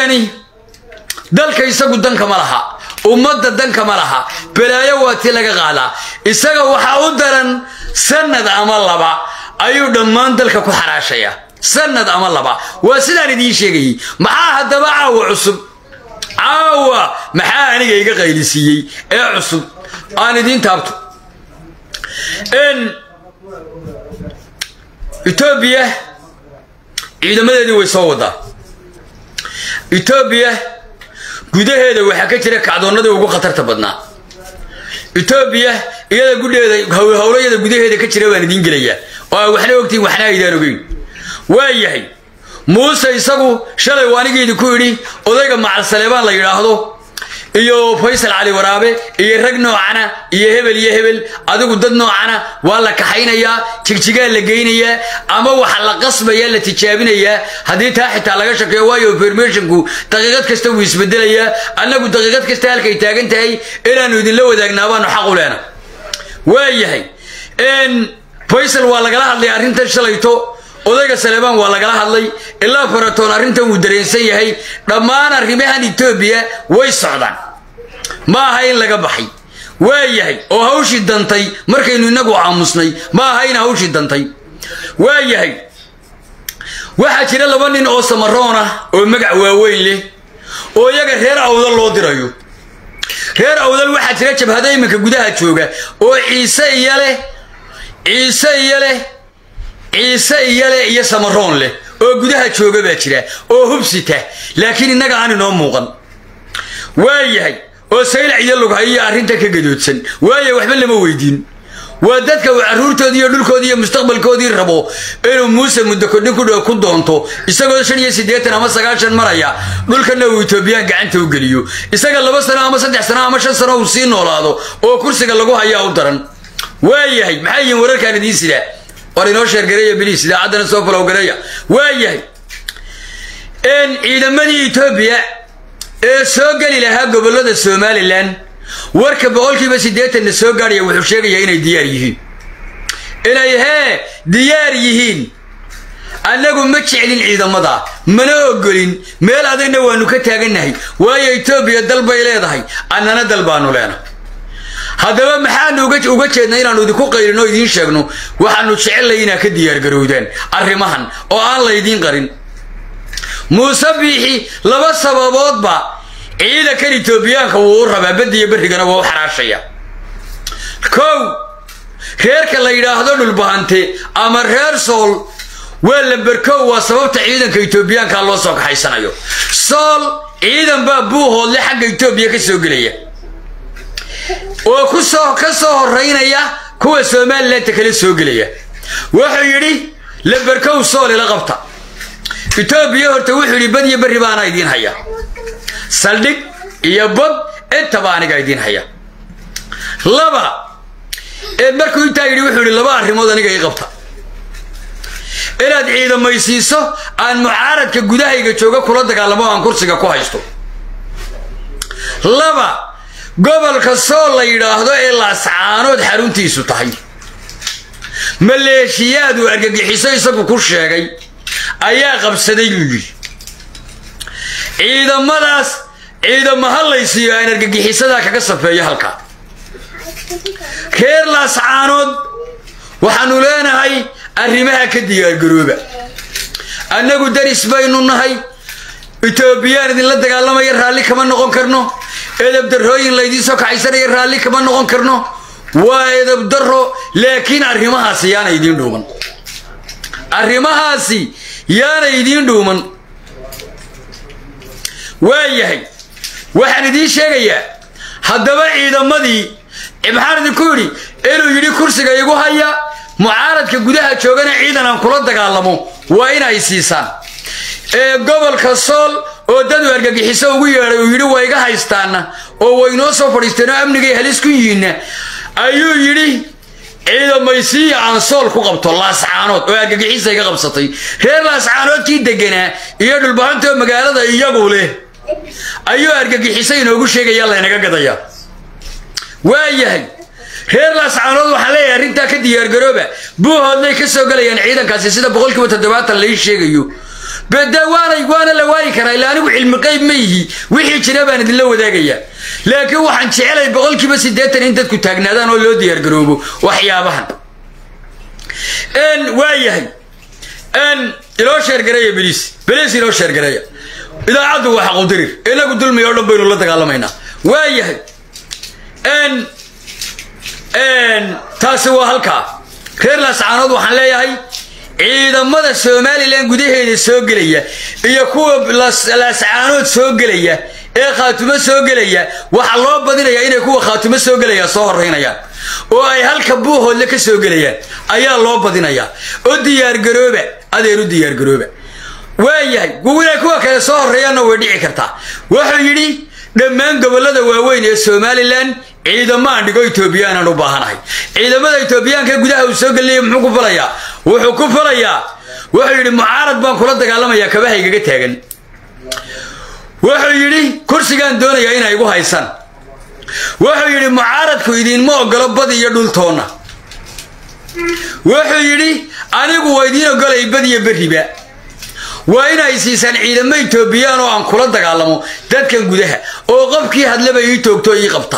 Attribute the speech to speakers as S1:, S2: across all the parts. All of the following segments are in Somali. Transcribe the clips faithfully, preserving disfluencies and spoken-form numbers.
S1: ninkani dalka isagu danka ma laha ummadda danka ma laha balaayo waati laga qaadaa isaga waxa u daran sanad ama laba ayuu dhammaan dalka ku xaraashaya sanad ama laba waa sidaan idin sheegay maxaa hadaba caawa cusub caawa maxaa aniga iga qaylisiyay ee cusub aan idin taabto in Ethiopia ciidamadeedii way soo wadaa Ethiopia gudaheeda waxa ka jira kacdoonada ugu khatarta badnaa Ethiopia iyada gudaheeda hawlayada gudaheeda ka jira waan idin gelayaa oo waxna ogtiin waxna idaan ogeyn waayahay Muuse isagu shalay waanigeedii ku yiri odayga Macal Saleebaan la yiraahdo iyo Faysal Ali Waraabe iyo rag noocana iyo hebel iyo hebel adigu dad noocana waa la kaxaynaya jigjiga la geynaya ama waxa la qasbaya la tijaabinaya hadii taa xitaa laga shaqeeyo waayo informationku daqiiqad kasta wuu isbedelaya anagu daqiiqad kasta halkay taagan tahay inaanu idin la wadaagnaabaan xaq u leena waayahay in Faysal waa laga hadlay arrintan shalayto odayga Saleebaan waa laga hadlay ilaa faratoon arrintan uu dareensan yahay dhammaan arrimahan Ethiopia way socdaan ma aha in laga baxay waayahay oo hawshii dantay markaynu inagu aamusnay ma aha in hawshii dantay waayahay waxa jira laba nin oo samaroona oo magac waaweyn leh oo iyaga reer awdal loo dirayo reer awdal waxa jira jabhada iminka gudaha jooga oo Ciise iyale Ciise iyale Ciise iyale iyo samaroon leh oo gudaha jooga baa jira oo hubsita laakiin inaga aan inoo muuqan waayahay oo sayl ciidan lug hayo arrinta ka gadoodsan waayahay waxba lama weydiin waa dadka caruurtoodii iyo dhulkoodii iyo mustaqbalkoodii rabo inuu Muuse muddo kodhin ku ku doonto isagoo shan iyo siddeetan ama sagaashan maraya dhulkana uu Ethiopia gacanta u geliyo isaga laba sano ama saddex sano ama shan sano uu sii noolaado oo kursiga lagu hayaa u daran waayahay maxay yihiin wararkan idin sida ورينو شير قرية بليس لا عدنا سوف لو قرية وايهي إن إذا مني إثيوبيا سوق لي لها قبل هذا السومالي لان وركب بقول كي بس ديت إن السوق قاري وحشيقي هنا دياريهين إلى دياريهين أنا أقول ما تشعلين عيد مضى ما نقولين ما لا أدري نوع نكتة جنهي ويا إثيوبيا دلبا إلى ذهي أنا ندلبانو لنا هذا ما حد وجت وجت نيران ودكوا قيرنا يدين شغنوا وحنو شعل لينا كديار جرودان الرمحن أو الله يدين قرين مسبيحي لبس سبابات با إذا كان إثيوبيا كورها بدي يبرهجنا وهو حراشية كو خير كلا يراهدون البهانتي أمر خير صول ولا بركو وسبب تعيدا كإثيوبيا كالله سوق حيسنا يو صول إذا بابوه اللي حق إثيوبيا كسوقلية وكسو كسو الرينية كوا سومال لا تكل سوقلية وحيري لبركو صول لغبطة إثيوبيا هرتوحي بدي بريبانا يدين هيا سلدك يبض انت باني قايدين هيا لبا المركو يتايري وحوري لبا الرموضة نيقا يغبطة إلا عيدا ما يسيسو أن معارض كقداهي كتوغا كولادك على ما أنكرسيكا كوهيستو لبا قبل كسول لا يراهدو إلا سعانود حرونتيسو تحي مليشياد وأرقاقيحيسو يساقو كوشيغي أيا قبسدي يجي إذا مداس إذا ما هلا يصير أنا أرقاقيحيسو ذاك قصف يا هلكا خير لا سعانود وحنولينا هاي الرماها كديار قروبة أنا قد درس بيننا هاي إثيوبيا إذن لا دقالما يرهالي كمان نقوم كرنو إذا بدرهوين ليدي سوك عيسر يرهالي كمان نقوم كرنو وإذا بدرهو لكن الرماها سيانا يدين دومن الرماها سي يانا يدين دومن وايهي وحن دي شاقيا حدبا إذا مدي إبحار دي كوري إلو يدي كرسي يقو هيا معارض كقدها جوغانا عيدنا نقول دقالمو وين هيسيسان قبل كسول oo dad wargagixiso ugu yeeray oo yiri way iga haystaan oo way noo soo fadhiisteen amniga halis ku yiina ayuu yiri ciidamaysi aan sool ku qabto laascaanood oo argagixisa iga qabsatay reer laascaanoodkii deganaa iyo dhulbaanta magaalada iyagu leh ayuu argagixisa inoogu sheegay la inaga gadaya waayahay reer laascaanood waxa leeyahay arinta ka diyaar garooba buu hodlay ka soo galayaan ciidankaasi sida boqolkiiba toddobaatan la sheegayo بدوانا يقوانا لواي كرا إلا أنا علم قيب ميه وحي جنبان دلله وذاقيا لكن وحن شعلي بقولك بس ديتن انت كنت تاقنادان ولو ديار قروبو وحيابهن ان وايهي ان إلو شرقرية بليس بليس إلو شرقرية إذا عدوا وحقوا درير إلا قد دول ميولو بينو الله تقالمينا وايهي ان ان تاسوا هالكا خير لاسعانود وحن ليهي إذا ماذا السومالي لين قديه السوق ليه يكون لاسعانود سوق ليه إيه خاتم سوق ليه وحلو بدنا يعني يكون خاتم سوق ليه صهر هنا يا وأي هالكبوه اللي كسوق ليه أي الله بدنا يا وديار قروبة هذا وديار قروبة وياي قول يكون كصهر هنا وديع كرتا وحيدي لما قبل هذا وين السومالي لين إذا ما عندك إثيوبيان أنا بحناي إذا ما إثيوبيان كجودها وسوق اللي محكو فليا وحكو فليا وحيد معارض بان كل دقالما يا كبه يجي تاجن وحيد كرسي كان دون يا إنا يجوا هايسان وحيد معارض كويدين ما قلب بدي يدل تونا وحيد أنا قويدين قال يبدي يبرهبا وإنا يسيسان إذا ما إثيوبيان وان كل دقالما تذكر جودها وقف كي هذا لما يتوق توي قبطه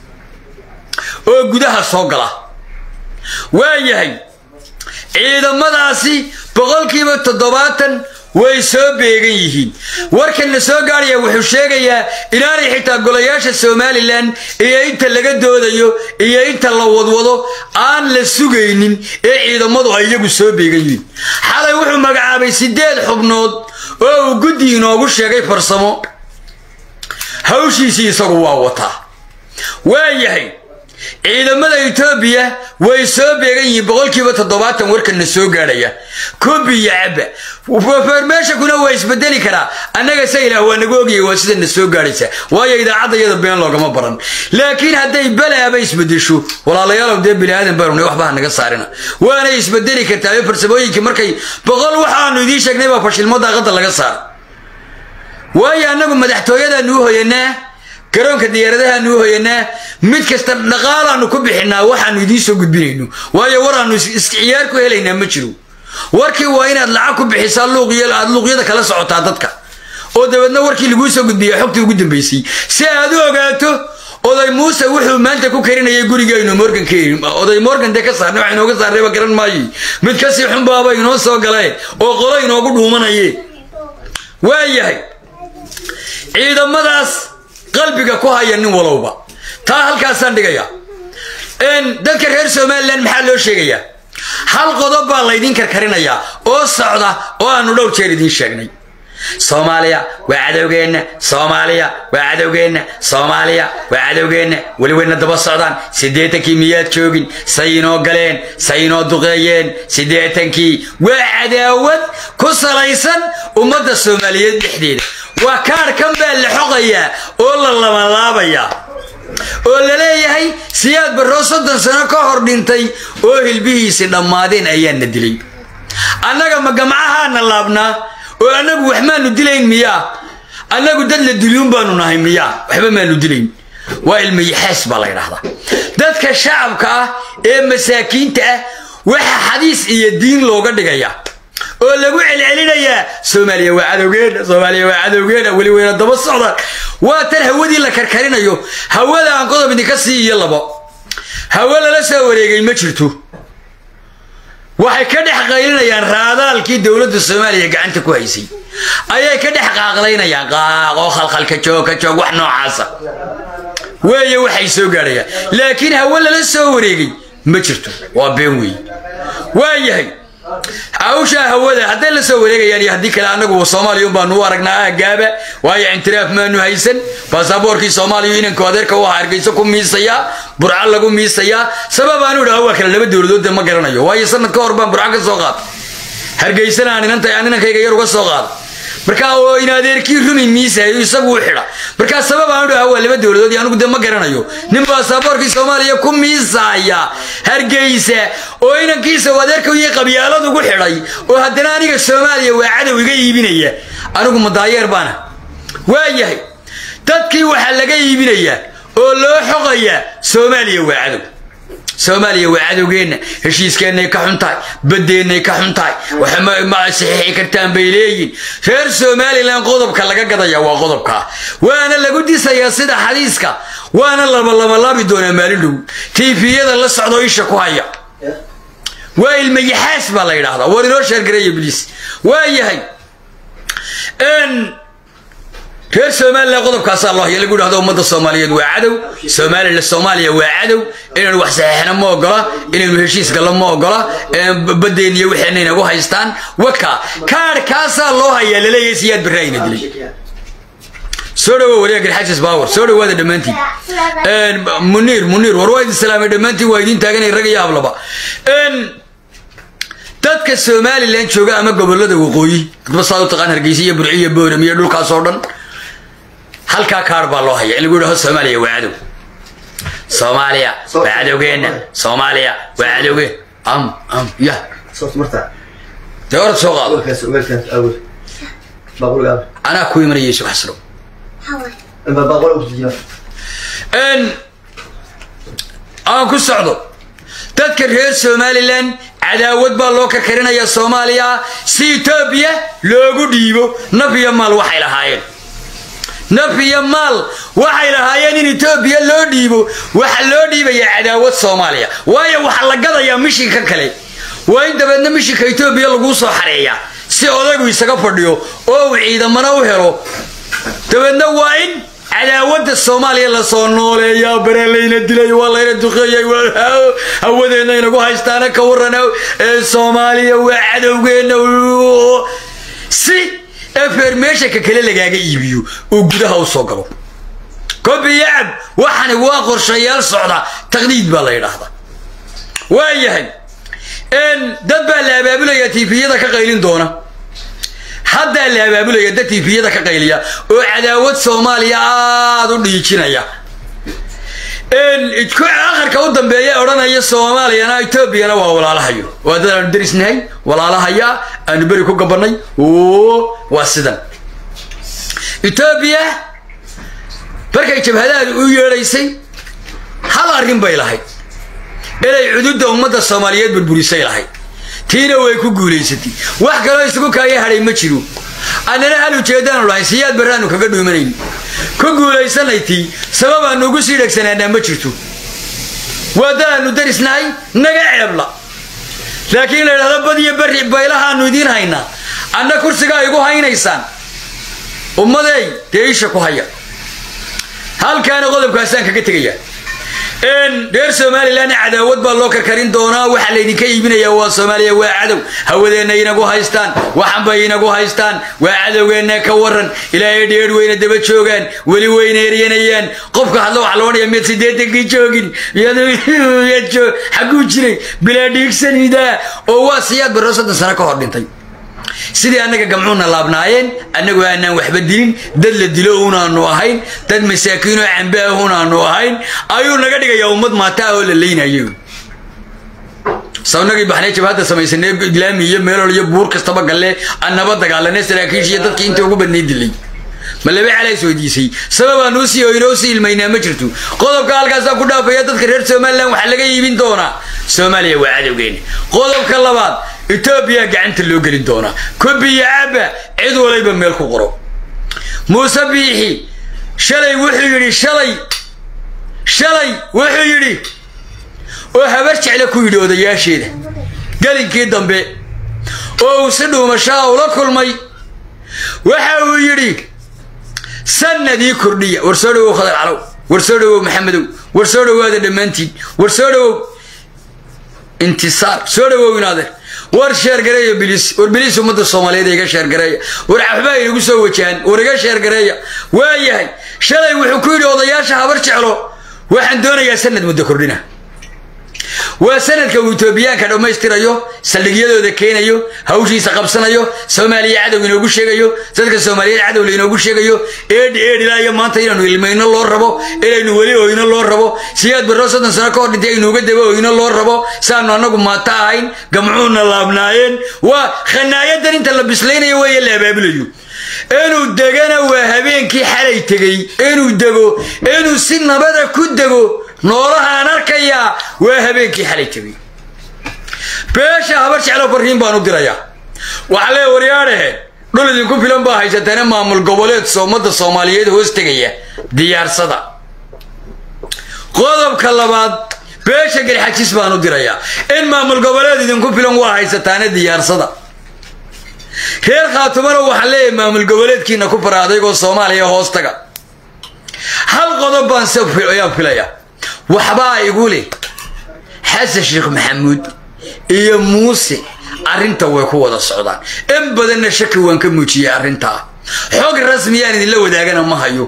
S1: oo gudaha soo gala waayahay ciidamadaasi boqolkiiba toddobaatan way soo beegan yihiin warkan la soo gaaraya wuxuu sheegayaa inaanay xitaa golayaasha Somaliland iyo inta laga doodayo iyo inta la wadwado aan la sugaynin ee ciidamadu ay iyagu soo beegan yihiin xalay wuxuu magacaabay sideed xubnood oo uu guddi inoogu sheegay farsamo hawshiisii isagu waa wataa waayahay ciidamada Itoobiya way soo beegan yihiin boqolkiiba toddobaatan warkan la soo gaaraya kubi yaaba farmeesha kuna way isbedeli karaa anaga sayla waa naga ogiyay waa sida la soo gaaraysa waayo idaacadayada been loogama baran laakiin haday balaaba isbedesho walaalayaal oo bini aadan baarnay waxba naga saarina waana isbedeli kartaa farsamooyinka markay boqol waxaanu idin sheegnay baa fashilmo daaqada laga saar waayo anagu madaxtooyada nuu hoyanaa garoonka diyaaradaha nuu hoyanaa mid kasta dhaqaalaanu ku bixinaa waxaanu idin soo gudbinayno waayo waraanu iskiyaar ku helaynaa ma jiro warkii waa inaad lacag ku bixisaa luuqyada aad luuqyada kala socotaa dadka oo dabadna warkii lagu soo gudbiyo xogtii ugu dambeysay si aad u ogaato oday Muuse wuxuu maanta ku karinayay gurigeenu Morgan Keen oday Morgan de ka saarnay wax inooga saarnay ba garan maayo mid ka sii xun baaba inoo soo galay oo qolo inoogu dhuumanayay waayahay ciidamadaas qalbiga ku haya nin walowba taa halkaasaan dhigaya in dadka reer Somaliland maxaa loo sheegayaa hal qodob baa la idin karkarinaya oo socda oo aanu dhowr jeer idin sheegnay Soomaaliya waa cadawgeena Soomaaliya waa cadawgeena Soomaaliya waa cadawgeena wali wayna daba socdaan sideetankii miyaad joogin sayinoo galeen sayinoo duqeeyeen sideetankii waa cadaawad ku salaysan ummadda Soomaaliyeed dhexdeeda waa kaar kan baa la xoqaya oo la laba laabaya oo la leeyahay siyaad barro soddon sano ka hor dhintay oo hilbihiisa dhamaadeen ayaan dilay annaga ma gamcahaana laabnaa oo anagu wax ma nu dilayn miya anagu dad la diliyun baanu nahay miya waxba ma nu dilayn waa ilmi yaxas baa la yiraahdaa dadka shacabka ah ee masaakiinta ah waxa xadiis iyo diin looga dhigaya oo lagu celcelinaya Soomaaliya waa cadawgeena Soomaaliya waa cadawgeena wali wayna daba socdaan waa tan hawadii la karkarinayo hawada aan qodob idin ka siiyo labo hawada la soo wareegay ma jirto waxay ka dhex qaylinayaan raadaalkii dawladda Soomaaliya gacanta ku haysay ayay ka dhex qaaqlaynayaan qaaqo khalkhalka jooga joog wax noocaas ah weeye waxay soo gaarayaan laakiin hawada la soo wareegay ma jirto waa been weey waayahay awsha hawada haday la soo wareegayaan iyo hadii kale anagu Soomaaliya baan u aragnaa gaaba waayo intiraaf ma nu haysan baasaboorkii Soomaaliya inanku adeerka waa hargeysa ku miisaya burca lagu miisaya sabab aanu dhaw waa kala laba dawladood ma garanayo waayo sanad ka hor baan burca ka soo qaad hargeysana aan inanta aan inankayga yar uga soo qaad marka oo in adeerkii rumi miisay isagu xira marka sabab aanu dhaw waa laba dawladood anigu de ma garanayo nin baasaboorkii Soomaaliya ku miisaya hargeysa oo inankiisa adeerka iyo qabyaalad ugu xiray oo haddana aniga Soomaaliya waa cadow iga iibinaya anigu madaayeer baana waayahay dadkii waxa laga iibinaya oo loo xoqaya Soomaaliya waa cadow Soomaaliya waa cadowgeena heshiiskeenay ka xuntahay badeennay ka xuntahay waxa ma saxiixi kartaan bay leeyihiin reer Soomaaliland qodobka laga gadaya waa qodobka waana lagu disayaa sida xadiiska waana laba laba labi doona maalin dhow tiifiyada la socdo isha ku haya waa ilma yaxaas baa la yiraahdaa war inoo sheer gareey iblis waa yahay in reer Soomaaliland qodobkaas Allah yaa lagu yiraahdo ummadda Soomaaliyeed waa cadow Soomaaliland Soomaaliya waa cadow inaan wax saxiixna ma ogola inaan heshiis gal ma ogola badeeniyo wixii inagu haystaan waka kaarkaas loo hayaa leeyahay siyaad baraayna dilay سورة وليك الحاجز باور سورة وهذا دمانتي ان منير منير وروايد السلام دمانتي وايدين تاغني الرقي يابلبا ان dadka Soomaaliland jooga ama gobolada waqooyi basaado taqaan hargeysa burciye booramiye dhulkaas oo dhan halka kaar baa loo hayaa in lagu yiraahdo Soomaaliya waa cadow Soomaaliya waa cadowgeena Soomaaliya waa cadowge am am ya soo marta dawrad soo qaado Soomaaliland awal baqul gaab ana ku imriyay soo xasro ان بقول وجهه ان aan ku socdo dadka reer Soomaaliland cadaawad baa loo ka karinaya Soomaaliya si Itoobiya loogu dhiibo nafiya maal waxay lahaayeen nafiya maal waxay lahaayeen in Itoobiya loo dhiibo waxa loo dhiibaya cadaawad Soomaaliya waayo waxa la gadayaa mishinka kale waa in dabadna mishinka Itoobiya lagu soo xareeyaa si odagu isaga fadhiyo oo ciidamada u helo dabadna waa in cadaawada Soomaaliya la soo nooleeyaa baraleeyna dilay waa la duqeeyay hawadeena inagu haystaan ka warano Soomaaliya waa cadowgeena si information ka kale lagaaga iibiyo oo gudaha u soo galo kobiyad waxana waa qorshayaal socda taqdiid baa la yiraahdaa waa yahay in dad baa la abaabulaya tiifiyada ka qaylin doona hadda la abaabulaya dad tiifiyada ka qayliya oo cadaawad Soomaaliya aad u dhiijinaya in idku aakhirka u dambeeyay oranaya Soomaaliyana Itoobiyana waa walaalahayo wadaan darisnay walaalahaya aan bari ku gabanay oo waa sidan Itoobiya markay jabhadaadu u yeeraysay hal arrin bay lahayd inay xuduudda ummadda Soomaaliyeed burburisay lahayd tiina way ku guuleysatay wax kale isugu kaayay haray ma jiro anana hal ujeedaan lahayn siyaad baraanu kaga dhuumanayni ku guuleysanaytii sabab aan ugu sii dhagsanaa ma jirto wadaanu darisnay naga ceebla laakiin la yiraahdo badiyo bari baylahaanu idin hayna anna kursiga ay ugu haynaysaan ummaday deesha ku haya halkaan qodobkaasaan kaga tagayaa in reer Soomaaliland cadaawad baa loo karkarin doonaa waxa la idinka iibinayaa waa Soomaaliya waa cadow hawadeena inagu haystaan waxan bay inagu haystaan waa cadowgeena ka waran ilaahay dheer weyna daba joogan wali weyneeriyeenayaan qofka hadlo wax loo dhigay mid sideetan joogin iyadoo yajo xagu jiray bila dhigsanida oo waa siyaad barasada sano ka hor dhintay sidii anaga gamcuuna laabnaayeen anagu aanan waxba dilin dad la dilo unaanu ahayn dad masaakiin oo camba unaanu ahayn ayuu naga dhigaya ummad maata oo la leeynayo sawnagi baxnay jabhada samaysanay islaami iyo meelo iyo buur kastaba galle annaba dagaalanay saraakiisha dadkii inta ugu badnay dilay malabe calay soo diisay sabab aanu si oo inoo si ilmayna ma jirto qodobka halkaas ku dhaafaya dadka reer Soomaaliland waxa laga iibin doonaa Soomaaliya waa cadowgeena qodobka labaad Itoobiya gacanta loo gelin doona kobiyaba cid waliba meel ku qoro Muuse Biixi shalay wuxuu yiri shalay shalay wuxuu yiri oo habar jecel ku yiri odayaasheeda galinkii dambe oo uu si dhuumashaa ula kulmay waxa uu yiri sanadii kordhiya warsoodo khadar calaw warsoodo maxamedow warsoodo wada dhamaantii warsoodo intisaar soodo winaade war sheer gareeyo bilis war bilis umada Soomaaliyeed iga sheer gareeyo war afba igu soo wajahan war iga sheer gareeyo waayahay shalay wuxuu ku yiri odayaasha habar jecelo waxaan doonayaa sanad muddo kordhina waa sanadka Itoobiyaanka dhameystirayo saldhigyadooda keenayo hawshiisa qabsanayo Soomaaliya cadow inoogu sheegayo dadka Soomaaliyeed cadow inoogu sheegayo eed eed ilaa maanta inaanu ilmayno loo rabo inaynu wali ooyno loo rabo siyaad baroosadan sano ka hor dhintay inooga dabo ooyno loo rabo saanu anagu maata ahayn gamcuuna laabnaayeen waa khanaayada inta la bisleynayo way la abaabulayo inuu degana waa habeenkii xalay tagay inuu dego inuu si nabada ku dego noolaha anarkaya waa habeenkii xalay tabi beesha habar jeclo fariin baan u dirayaa waxa la wariyaanahay dhul idinku filan baa haysataan maamul goboleed Soomaalida Soomaaliyeed hoos tagaya diyaarsada qodobka labaad beesha garxajis baan u dirayaa in maamul goboleed idinku filan waa haysataan diyaarsada reer khaatumana waxa leeyahay maamul goboleedkiina ku faraaday oo Soomaaliya hoos taga hal qodob baan soo filayaa waxba igu leh Xasan Sheekh Maxamuud iyo Muuse arinta way ku wada socdaan in badan shaki waan ka muujiyay arinta xog rasmi ah idin la wadaagana ma hayo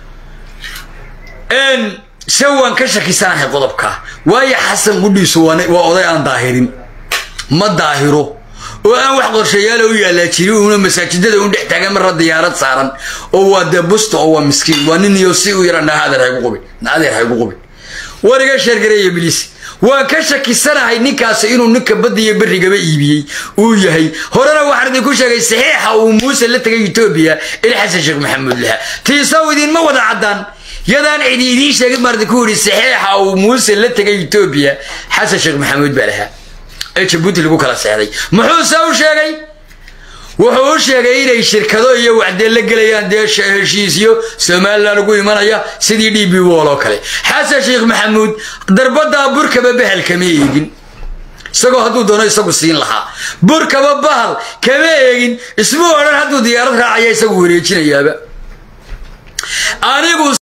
S1: in sawaan ka shakisanahay qodobka way Xasan gudhiisu waa oday aan daahirin ma daahiro oo aan wax qorshayaal u yaala jiri una masaajidada u dhex taagan mar diyaarad saaran oo waa dabusto oo waa miskiin waa nin iyo si u yarana hadal ay ugu qubin naadir ay ugu qubin wariga shargareey iblis waa ka shakisanahay ninkaas inuu ninka badiyo bariga iibiyay uu yahay horena waxaan idin ku sheegay saxiixa uu Muuse la tagay Itoobiya il Xasan Sheekh Maxamuud laha tiisawidin ma wada cadaan yadaan idin sheegay mar ku yiri saxiixa uu Muuse la tagay Itoobiya Xasan Sheekh Maxamuud balaha ee Djibouti lagu kala saxday muxuu soo sheegay wuxuu sheegay inay shirkado iyo wacdi la galayaan deesha heshiisyo Soomaaliland lagu imanaya sidii D B walo kale Xasan Sheekh Maxamuud darbada burkaba bahal kama eegin isagoo haduu doono isagu siin lahaa burkaba bahal kama eegin isma oran haduu diyaarad raacay isagu wareejinayaaba anigu